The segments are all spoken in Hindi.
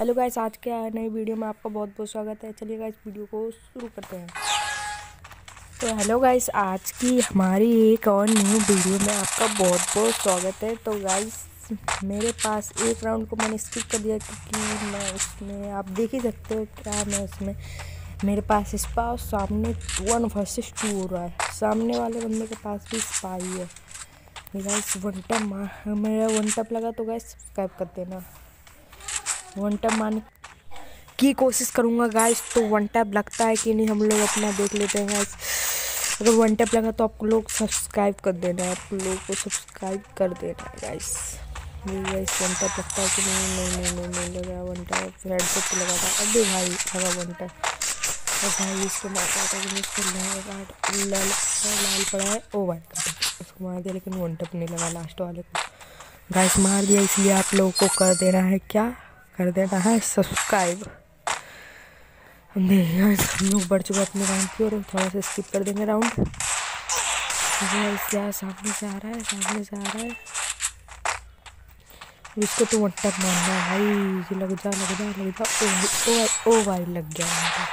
हेलो गाइस, आज के नई वीडियो में आपका बहुत बहुत स्वागत है। चलिए गाइस, वीडियो को शुरू करते हैं। तो हेलो गाइस, आज की हमारी एक और न्यू वीडियो में आपका बहुत बहुत स्वागत है। तो गाइस, मेरे पास एक राउंड को मैंने स्किप कर दिया क्योंकि मैं उसमें आप देख ही सकते हो क्या मैं उसमें मेरे पास स्पा सामने 1 वर्सेस 2 हो रहा है। सामने वाले बंदे के पास भी स्पा ही है। गाइस मेरा 1 टैप लगा तो गाइस सब्सक्राइब कर देना। 1 टैप मारने की कोशिश करूँगा गाइस, तो 1 टैप लगता है कि नहीं हम लोग अपना देख लेते हैं गाइस। अगर 1 टैप लगा तो आप लोग सब्सक्राइब कर देना, आप लोगों को सब्सक्राइब कर देना गाइस। ये गाइस 1 टैप लगता है कि नहीं लगा 1 टैप। हेडसेट पे लगा था, अबे भाई लगा 1 टैप। और भाई इसको मारता था कि इसको लाल पड़ा है। ओ भाई उसको मार दिया लेकिन 1 टैप नहीं लगा लास्ट वाले को। गाइस मार दिया, इसलिए आप लोगों को कर देना है, क्या कर देना है, सब्सक्राइब। हम लोग बढ़ चुके अपने राउंड की और थोड़ा सा स्किप कर देंगे राउंड। यार सामने से आ रहा है इसको तो 1 टैप मारना है भाई। लग जा। ओ भाई लग गया।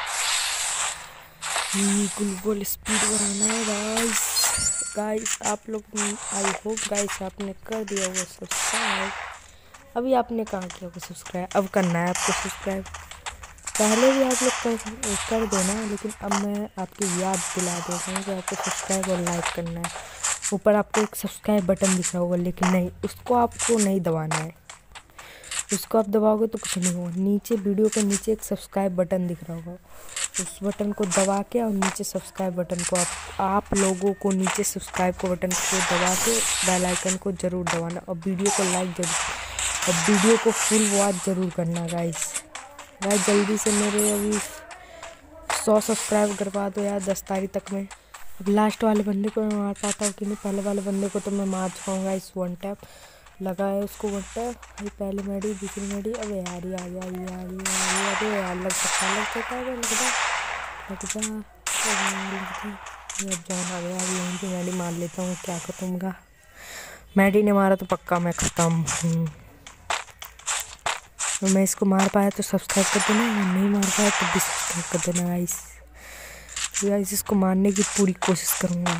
बिल्कुल स्पीड बढ़ाना है गाइस। आप लोग आई होप गाइस आपने कर दिया होगा सब्सक्राइब। अभी आपने कहाँ किया होगा सब्सक्राइब, अब करना है आपको सब्सक्राइब। पहले भी आप लोग कर देना, लेकिन अब मैं आपकी याद दिला देता हूँ कि आपको सब्सक्राइब और लाइक करना है। ऊपर आपको एक सब्सक्राइब बटन दिख रहा होगा, लेकिन नहीं, उसको आपको नहीं दबाना है। उसको आप दबाओगे तो कुछ नहीं होगा। नीचे वीडियो के नीचे एक सब्सक्राइब बटन दिख रहा होगा, उस बटन को दबा के और नीचे सब्सक्राइब बटन को आप लोगों को नीचे सब्सक्राइब को बटन को दबा के बेल आइकन को ज़रूर दबाना और वीडियो को लाइक ज़रूर और वीडियो को फुल वॉच ज़रूर करना गाइस। जल्दी से मेरे अभी 100 सब्सक्राइब करवा दो यार 10 तारीख तक में। अब लास्ट वाले बंदे को मैं मार पाता हूँ कि नहीं। पहले वाले बंदे को तो मैं मार चुका हूँ गाइस। 1 टैप लगा है उसको 1 टैप। भाई पहली मेडी दूसरी मेडी। अबे यार अबे यार लग सकता है लग जा। जान आ गया। अभी यहीं पे मेडी मार लेता हूँ, क्या करूँगा। मेडी ने मारा तो पक्का मैं ख़त्म हूँ। मैं इसको मार पाया तो सब्सक्राइब कर देना, नहीं मार पाया तो भी सब्सक्राइब कर देना गाइस। इसको मारने की पूरी कोशिश करूँगा।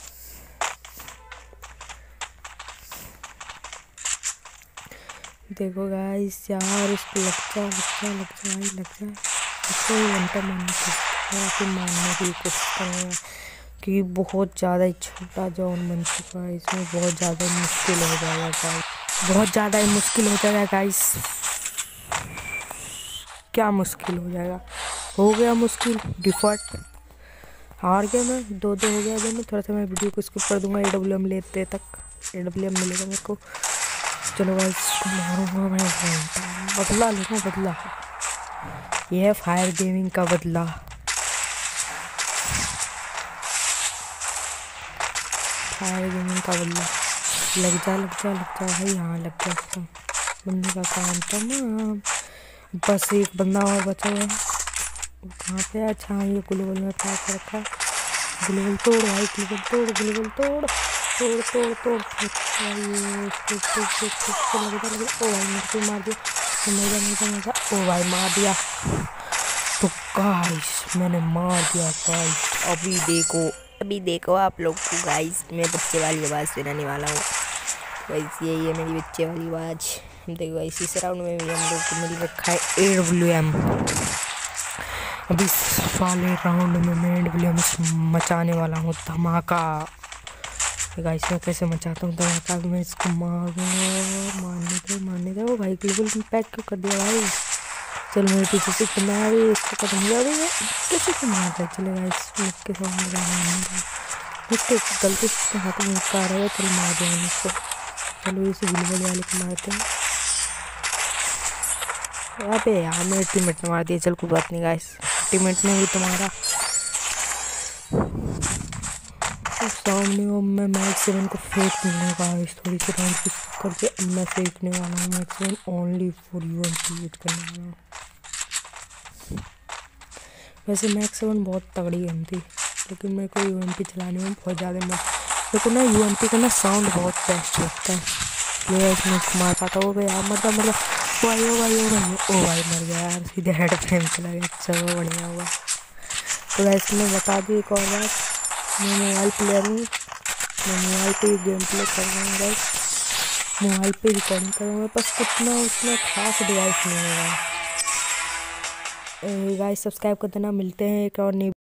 देखो गाइस यार, इसको लग जा इसको 1 टैप मारने की कोशिश करूँगा, क्योंकि बहुत ज़्यादा ही छोटा जोन बन चुका है। इसमें बहुत ज़्यादा मुश्किल हो जाएगा गाइस, बहुत ज़्यादा ही मुश्किल हो जाएगा गाइस। क्या मुश्किल हो जाएगा, हो गया मुश्किल। डिफ़ॉल्ट हार गया मैं, 2-2 हो गया दोनों। थोड़ा सा मैं वीडियो को स्किप कर दूंगा AWM लेते तक। AWM मिलेगा मेरे को। चलो गाइस, मारूंगा मैं, बदला लूँगा, बदला। ये है फायर गेमिंग का बदला। फायर गेमिंग का बदला। लग जा भाई। हाँ लग गया उसका। बंदे का काम तमाम। बस एक बंदा और बचा हुआ है। कहाँ पे? अच्छा ये ग्लोबल में पैक रखा। ग्लोबल तोड़ भाई, ग्लोबल तोड़। ओ भाई मेरे को मार दिया। मजा। ओ भाई मार दिया। तो गाइस मैंने मार दिया गाइस। अभी देखो आप लोग को गाइस, मैं बच्चे वाली आवाज़ सुनाने वाला हूँ गाइस। यही है मेरी बच्चे वाली आवाज़। देखो गाइस, इस राउंड में भी हम लोग को मिल रखा है AWM। अभी इस वाले राउंड में मैं AWM मचाने वाला हूँ धमाका। गाइस मैं कैसे मचाता हूँ धमाका, मैं इसको मारने दो भाई। ग्लोबल पैक क्यों कर दिया भाई। चल मेरे पीछे से बंदा है, इसको खत्म हो गया। कैसे को मार रहा है। चले गाइस मुक्के से मुक्के गलती से हाथ में मुक्का आ रहा है। चल मार देंगे इसको। चलो इसे ग्लोबल वाले को मारते हैं। अबे यार मेरे टीममेट ने मार दिया। चल कोई बात नहीं गाइस, टीममेट ने भी तुम्हारा सामने। और मैं मैक्स 7 को फेंक दूँगा गाइस। थोड़ी सी राउंड की करके अब मैं फेंकने वाला हूँ max 7 only for UMP use करने वाला हूँ। वैसे मैक्स 7 बहुत तगड़ी गन थी, लेकिन मेरे को UMP चलाने में बहुत ज़्यादा मेरे को ना UMP का ना साउंड बहुत बेस्ट लगता है, इसलिए इसमें मार पाता हो गया। मतलब भाई ओ भाई ओ भाई ओ भाई मर गया यार, सीधे हेड फ्रेम चला गया। चलो बढ़िया हुआ। तो गाइस मैं बता दूँ एक और बात, मैं मोबाइल प्लेयर हूँ, मैं मोबाइल पे गेम प्ले कर रहा हूँ गाइस, मोबाइल पे रिकॉर्डिंग कर रहा हूँ। बस उतना खास डिवाइस नहीं है गाइस। सब्सक्राइब कर देना, मिलते हैं एक और नई